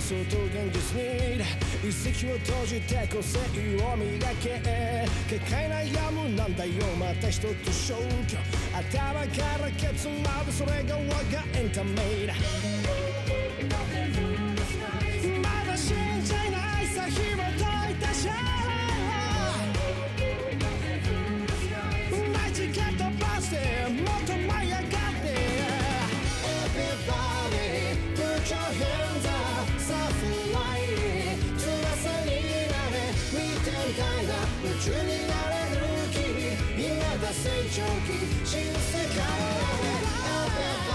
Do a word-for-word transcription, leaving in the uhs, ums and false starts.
想と現実に一石を閉じて個性を磨け結界悩むなんだよまた一つ消去頭からケツまでそれが我がエンタメだまだ信じないさ紐解いたじゃ毎日蹴飛ばしてもっと舞い上がって Everybody put your hands up さあフライ翼になれ見てみたいな夢中になれる君今だ成長期新世界へ